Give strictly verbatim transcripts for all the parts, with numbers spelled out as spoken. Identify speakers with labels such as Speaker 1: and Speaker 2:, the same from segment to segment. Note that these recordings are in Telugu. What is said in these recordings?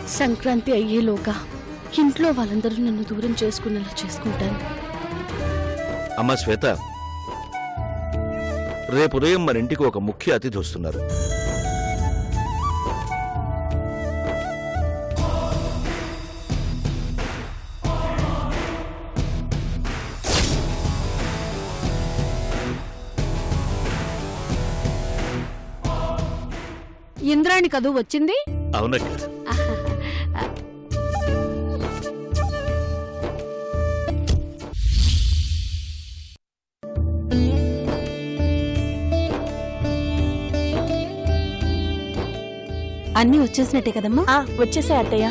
Speaker 1: సంక్రాంతి అయ్యేలోగా ఇంట్లో వాళ్ళందరూ నన్ను దూరం చేసుకునేలా చేసుకుంటాను.
Speaker 2: అమ్మ శ్వేత, రేపు ఉదయం మన ఇంటికి ఒక ముఖ్య అతిథి వస్తున్నారు.
Speaker 1: ఇంద్రాణి కదూ వచ్చింది?
Speaker 2: అవునక్క.
Speaker 1: అన్నీ వచ్చేసినట్టే కదమ్మా?
Speaker 3: వచ్చేసా అత్తయ్య.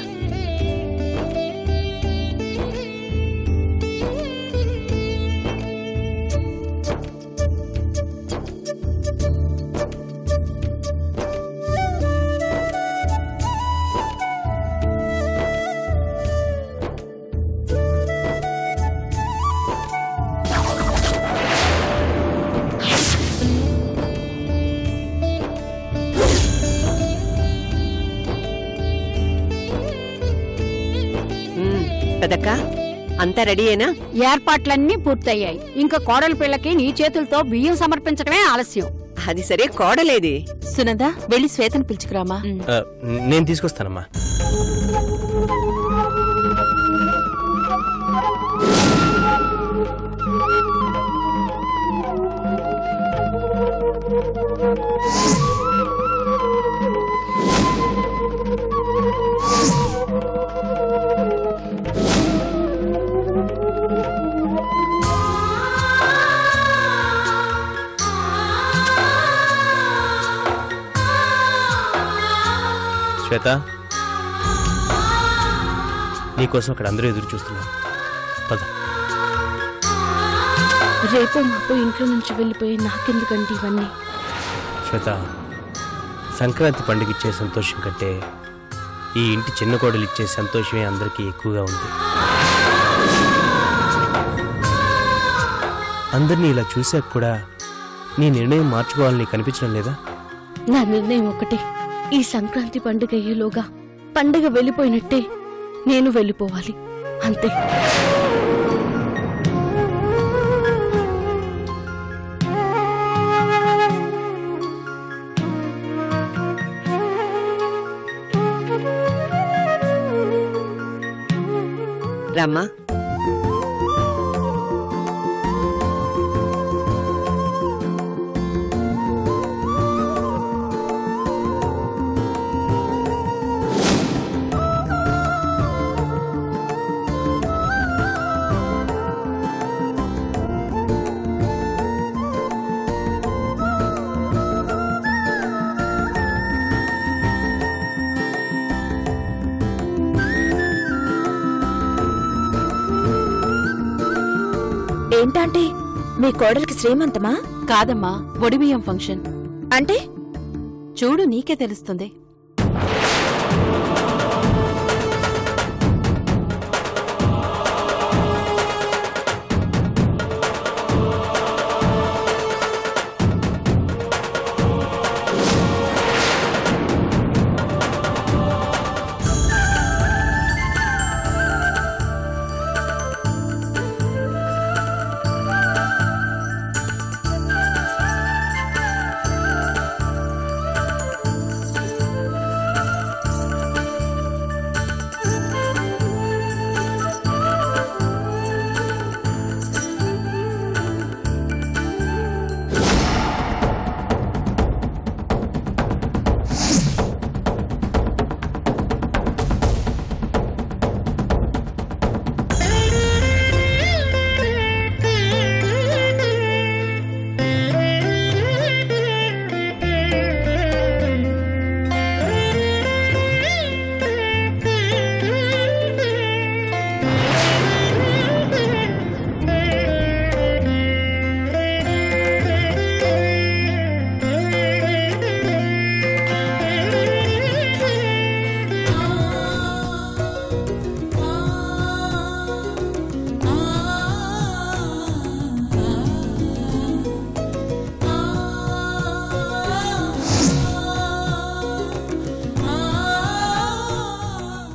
Speaker 4: పెదక్క అంతా రెడీయేనా?
Speaker 1: ఏర్పాట్లన్నీ పూర్తయ్యాయి. ఇంకా కోడలి పిల్లకి నీ చేతులతో బియ్యం సమర్పించడమే ఆలస్యం.
Speaker 4: అది సరే, కోడలేది?
Speaker 3: సునంద, వెళ్ళి శ్వేతను పిలుచుకురామా.
Speaker 5: నేను తీసుకొస్తానమ్మా. శ్వేత, నీకోసం అక్కడ అందరూ ఎదురు చూస్తున్నారు. పద.
Speaker 1: రేపు మాపు ఇంట్లో నుంచి వెళ్ళిపోయి నాకెందుకంటే ఇవన్నీ?
Speaker 5: శ్వేత, సంక్రాంతి పండుగ ఇచ్చే సంతోషం కంటే ఈ ఇంటి చిన్న కోడలు ఇచ్చే సంతోషమే అందరికీ ఎక్కువగా ఉంది. అందరినీ ఇలా చూశాక కూడా నీ నిర్ణయం మార్చుకోవాలని కనిపించడం లేదా?
Speaker 1: నా నిర్ణయం ఒకటే, ఈ సంక్రాంతి పండుగ అయ్యేలోగా పండుగ వెళ్ళిపోయినట్టే నేను వెళ్ళిపోవాలి, అంతే.
Speaker 4: రమ్మా.
Speaker 3: ఏంటంటే మీ కోడలికి శ్రీమంతమా?
Speaker 1: కాదమ్మా, ఒడిబియ్యం ఫంక్షన్.
Speaker 3: అంటే
Speaker 1: చూడు, నీకే తెలుస్తుంది.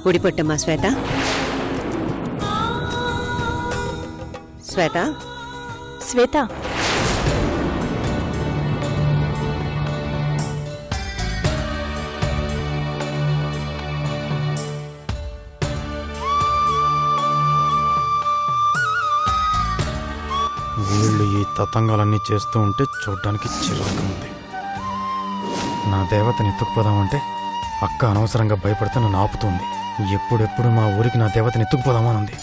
Speaker 4: ఉడిపొట్టమ్మా శ్వేత. శ్వేత
Speaker 3: శ్వేత,
Speaker 6: వీళ్ళు ఈ తతంగాలన్నీ చేస్తూ ఉంటే చూడ్డానికి చిరాకు ఉంది. నా దేవతని ఎత్తుకుపోదామంటే అక్క అనవసరంగా భయపడితే నన్ను ఆపుతుంది. ఎప్పుడెప్పుడు మా ఊరికి నా దేవతని ఎత్తుకుపోదామని ఉంది.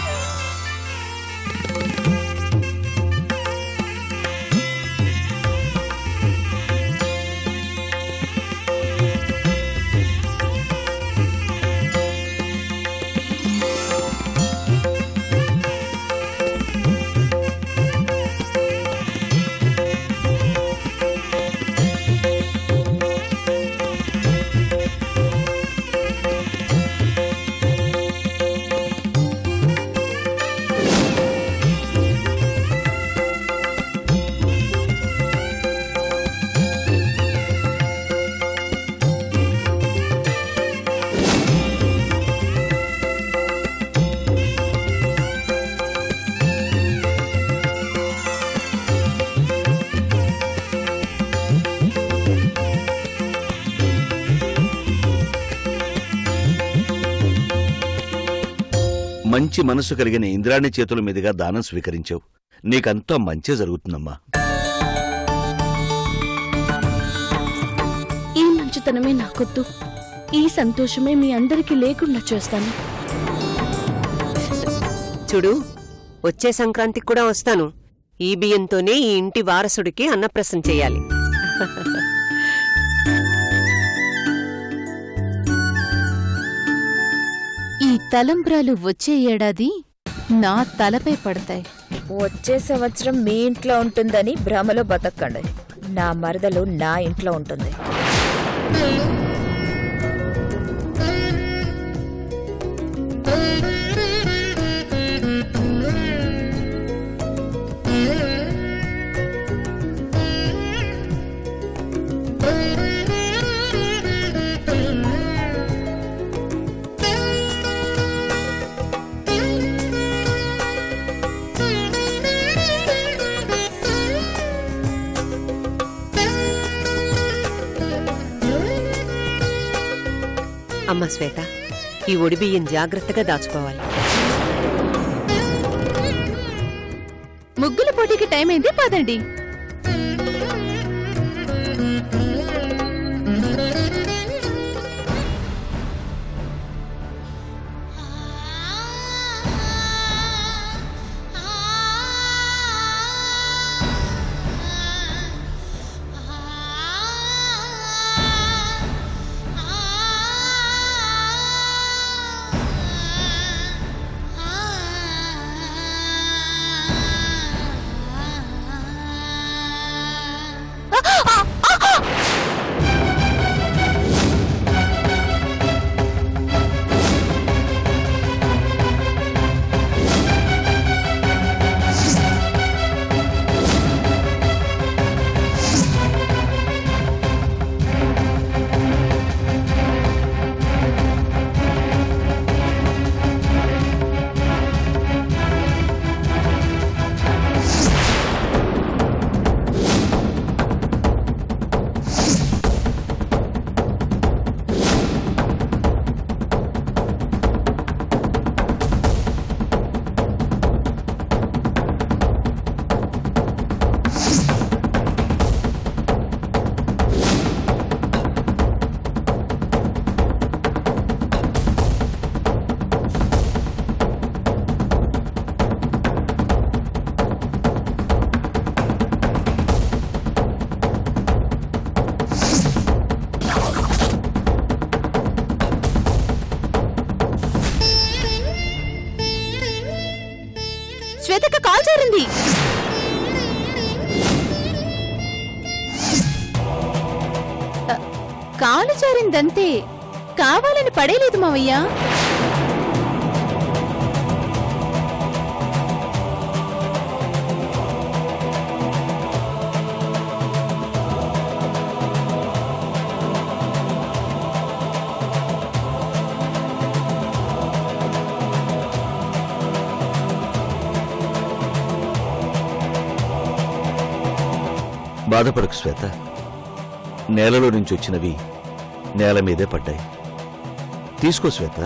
Speaker 2: మంచి మనసు కలిగిన ఇంద్రాణి చేతుల మీదుగా దానం స్వీకరించావు. నీకంతా మంచి జరుగుతుందమ్మా.
Speaker 1: ఈ మంచితనమే నాకొద్దు. ఈ సంతోషమే మీ అందరికీ లేకుండా చేస్తాను.
Speaker 4: చూడు, వచ్చే సంక్రాంతికి కూడా వస్తాను. ఈ బియ్యంతోనే ఈ ఇంటి వారసుడికి అన్నప్రసన్న చెయ్యాలి.
Speaker 7: ఈ తలంబ్రాలు వచ్చే ఏడాది నా తలపై పడతాయి.
Speaker 3: వచ్చే సంవత్సరం మీ ఇంట్లో ఉంటుందని భ్రమలో బతకండి. నా మరదలు నా ఇంట్లో ఉంటుంది.
Speaker 4: అమ్మ శ్వేత, ఈ ఒడి బియ్యం జాగ్రత్తగా దాచుకోవాలి.
Speaker 7: ముగ్గుల పోటీకి టైం అయింది, పదండి. శ్వేతక్క కాల్ చేరింది. కాలు జారిందంతే, కావాలని పడేలేదు మావయ్య.
Speaker 2: బాధపడకు శ్వేత, నేలలో నుంచి వచ్చినవి నేల మీదే పడ్డాయి. తీసుకో శ్వేత.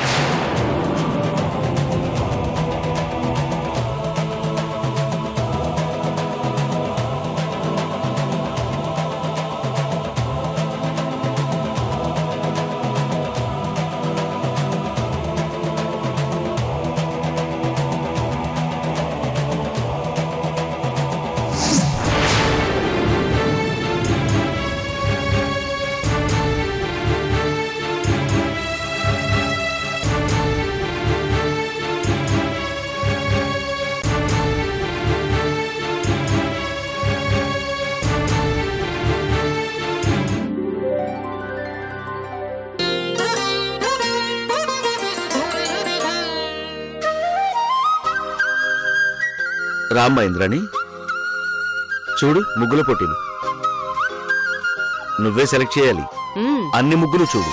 Speaker 2: రామ్మా ఇంద్రాణి, చూడు ముగ్గుల పోటీలు. నువ్వే సెలెక్ట్ చేయాలి. అన్ని ముగ్గులు చూడు.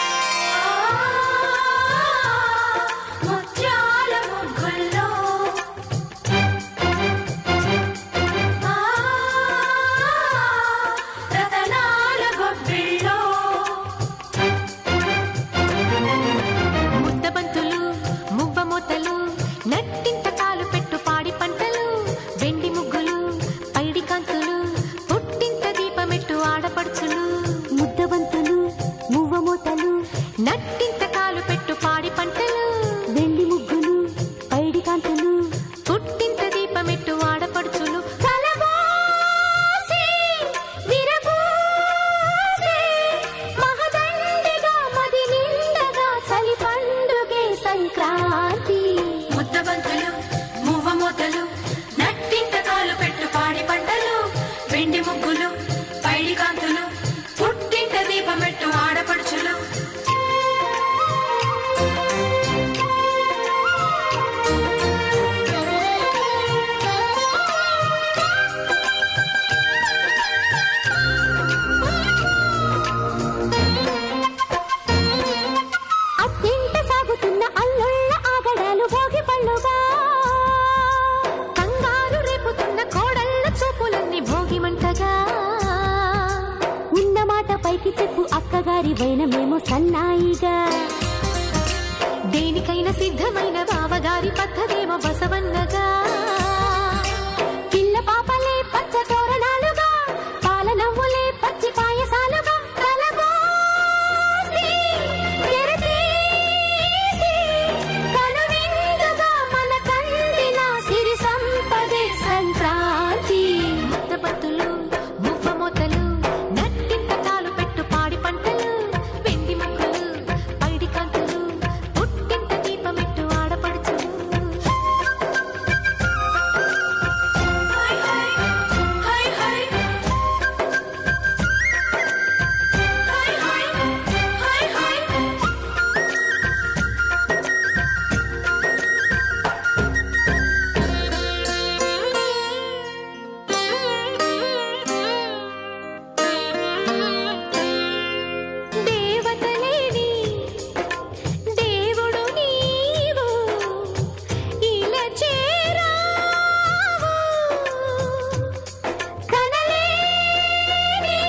Speaker 8: దేనికైనా సిద్ధమైన బావగారి పద్ధతేమో బసవన్నగా. పిల్ల పాపలే పచ్చ తోరణాలుగా, పాల నవ్వులే పచ్చి పాయసాలుగా, కలబోసి తెరతీసి కనువిందుగా మన కందిన సిరి సంపదే సంక్రాంతి. ముద్దపత్తులు మువ్వ మోతలు నట్టింత కాలు పెట్టు పాడి పంటలు, వెండి ముక్కలు పైడి కాంతులు పుట్టింత దీపమెట్టు ఆడపడుచులు. దేవతలేని దేవుడు నీవు ఇలా చేరావు, కనలేని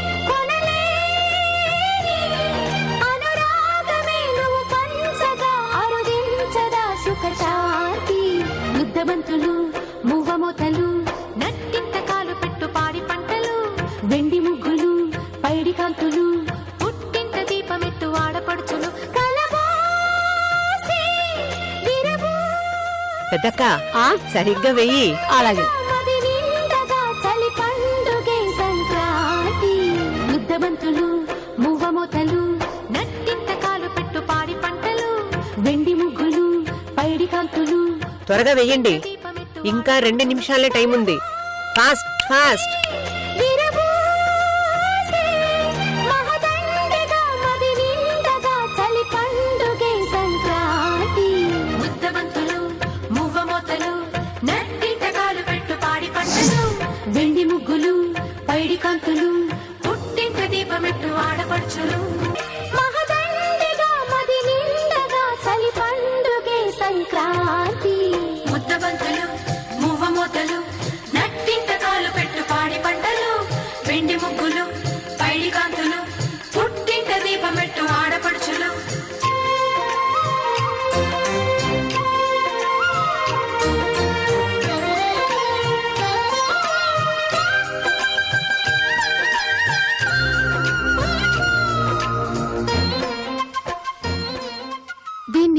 Speaker 8: కొనలేని అనురాగమే నువ్వు పంచగా అరుదించదా సుఖశాంతి. ముద్దబంతులు మువ్వ మోతలు నట్టింత కాలు పెట్టు పాడి పంటలు, వెండి ముగ్గులు పైడి కాంతులు పుట్టింట దీపమెట్టు ఆడపడుచులు, కలబోసి విరబూ
Speaker 4: పెద్దక్క సరిగ్గా వెయ్యి.
Speaker 1: అలాగే.
Speaker 8: మది నిండగా చలి పండుగే సంక్రాంతి. ముద్దబంతులు మువ్వ మోతలు నట్టింత కాలు పెట్టు పాడి పంటలు, వెండి ముగ్గులు పైడి కాంతులు
Speaker 4: త్వరగా వెయ్యండి, ఇంకా రెండు నిమిషాలే టైం ఉంది. Fast fast.
Speaker 8: విరబూసే మహదండగా మది నిండగా చలి పండుగే సంక్రాంతి. ముద్దబంతులు మువ్వ మోతలు నట్టింట కాలు పెట్టు పాడి పంటలు, వెండి ముగ్గులు పైడి కాంతులు పుట్టింట దీపమెట్టు ఆడపడుచులు. మహదండగా మది నిండగా చలి పండుగే సంక్రాంతి. ముద్దబంతులు మువ్వ మోతలు నట్టింట కాలు పెట్టు పాడి పంటలు,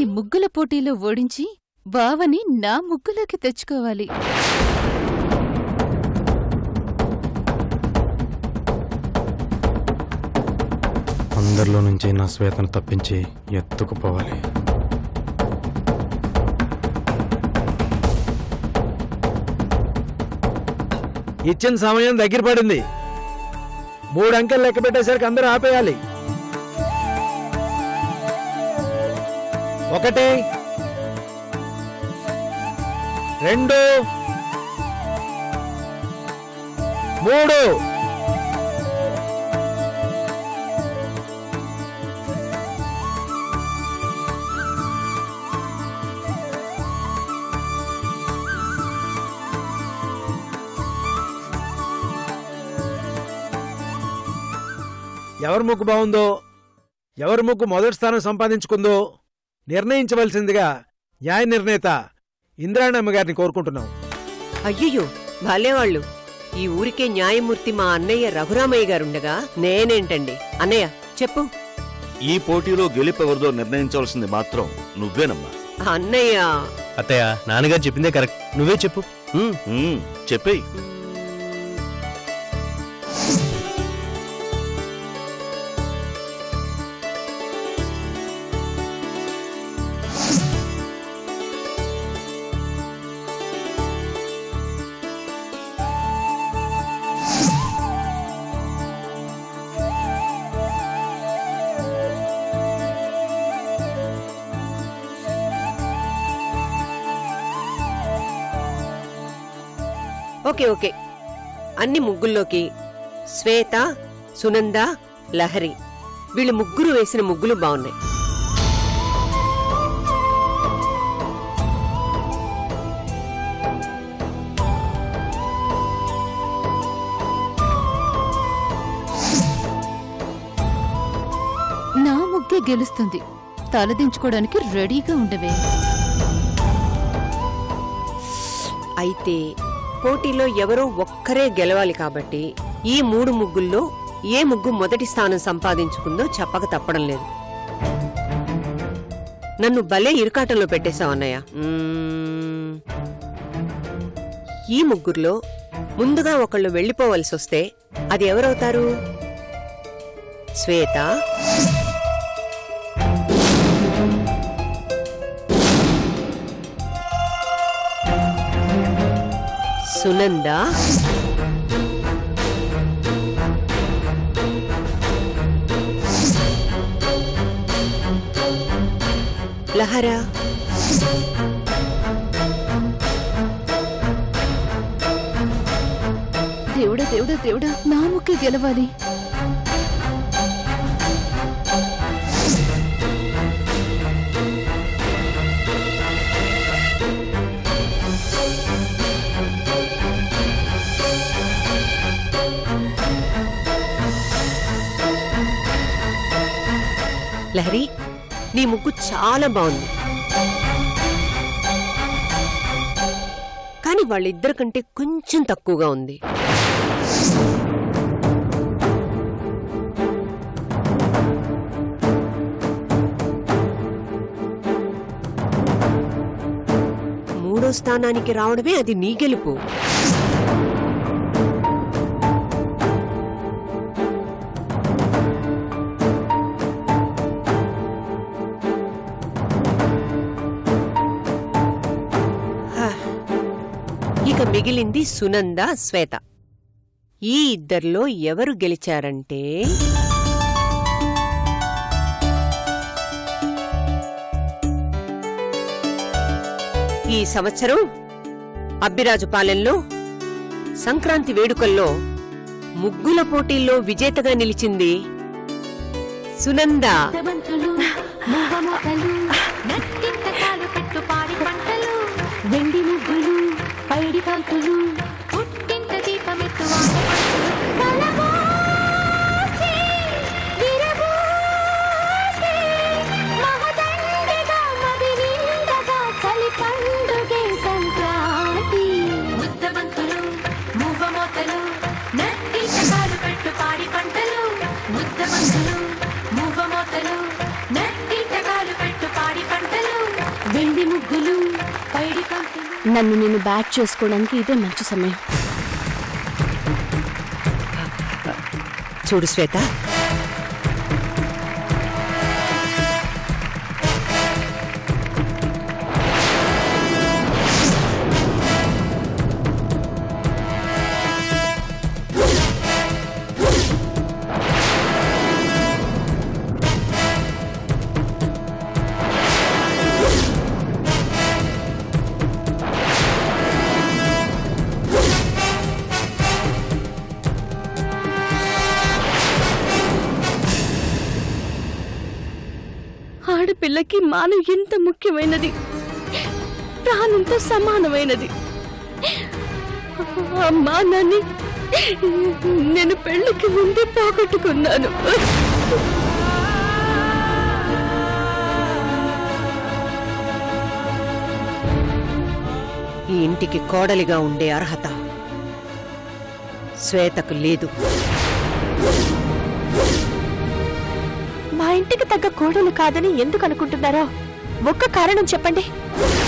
Speaker 7: ముగ్గుల పోటీలో ఓడించి బావని నా ముగ్గులోకి తెచ్చుకోవాలి.
Speaker 6: అందరిలో నుంచి నా శ్వేతను తప్పించి ఎత్తుకుపోవాలి.
Speaker 9: ఇచ్చిన సమయం దగ్గర పడింది. మూడు అంకెలు లెక్క పెట్టేసరికి అందరూ ఆపేయాలి. ఒకటి, రెండు, మూడు. ఎవరి ముగ్గు బాగుందో, ఎవరి ముగ్గు మొదటి స్థానం సంపాదించుకుందో నిర్ణయించవలసిందిగా న్యాయ నిర్ణేత ఇంద్రాణమ్మ గారిని కోరుకుంటున్నాం.
Speaker 4: అయ్యయ్యో భలేవాళ్ళు, ఈ ఊరికే న్యాయమూర్తి మా అన్నయ్య రఘురామయ్య గారుండగా నేనేంటండి? అన్నయ్య చెప్పు.
Speaker 2: ఈ పోటీలో గెలుపెవరిదో నిర్ణయించవలసింది మాత్రం నువ్వేనమ్మా.
Speaker 4: అన్నయ్య.
Speaker 5: అత్తయ్య, నాన్నగారు చెప్పిందే కరెక్ట్, నువ్వే చెప్పు.
Speaker 2: చెప్పేయ్.
Speaker 4: ఓకే ఓకే, అన్ని ముగ్గుల్లోకి శ్వేత, సునంద, లహరి వీళ్ళు ముగ్గురు వేసిన ముగ్గులు బాగున్నాయి.
Speaker 7: నా ముగ్గే గెలుస్తుంది. తలదించుకోవడానికి రెడీగా ఉండవే.
Speaker 4: అయితే పోటీలో ఎవరో ఒక్కరే గెలవాలి కాబట్టి ఈ మూడు ముగ్గుల్లో ఏ ముగ్గు మొదటి స్థానం సంపాదించుకుందో చెప్పక తప్పడం లేదు. నన్ను భలే ఇరుకాటంలో పెట్టేశావు అన్నయ్య. ఈ ముగ్గురులో ముందుగా ఒకళ్ళు వెళ్లిపోవలసి వస్తే అది ఎవరవుతారు? శ్వేత, సునంద, లహరా.
Speaker 7: దేవుడా దేవుడా దేవుడా, నా ముగ్గే గెలవాలి.
Speaker 4: లహరి, నీ ముగ్గు చాలా బాగుంది, కానీ వాళ్ళిద్దరి కంటే కొంచెం తక్కువగా ఉంది. మూడో స్థానానికి రావడమే అది నీ గెలుపు. ఇక మిగిలింది సునంద, శ్వేత. ఈ ఇద్దర్లో ఎవరు గెలిచారంటే ఈ సంవత్సరం అబ్బిరాజుపాలెంలో సంక్రాంతి వేడుకల్లో ముగ్గుల పోటీల్లో విజేతగా నిలిచింది సునంద.
Speaker 8: వెండి ముగ్గులు, పైడి పంతులు, పుట్టింట దీపమెత్తు చలి పండుగే సంక్రాంతి. ముద్దబంతులు, మూవమోతలు, నట్టింట కాలు పెట్టు పాడి పంటలు. ముద్దబంతులు, మూవమోతలు, నట్టింట కాలు పెట్టు
Speaker 1: నన్ను నేను బ్యాక్ చేసుకోవడానికి ఇదే మంచి సమయం.
Speaker 4: చూడు శ్వేత,
Speaker 1: ఆడపిల్లకి మానం ఎంత ముఖ్యమైనది, ప్రాణంతో సమానమైనది. ఆ మానాన్ని నేను పెళ్లికి ముందే పోగొట్టుకున్నాను.
Speaker 4: ఈ ఇంటికి కోడలిగా ఉండే అర్హత శ్వేతకు లేదు.
Speaker 3: మా ఇంటికి తగ్గ కోడలు కాదని ఎందుకు అనుకుంటున్నారో ఒక్క కారణం చెప్పండి.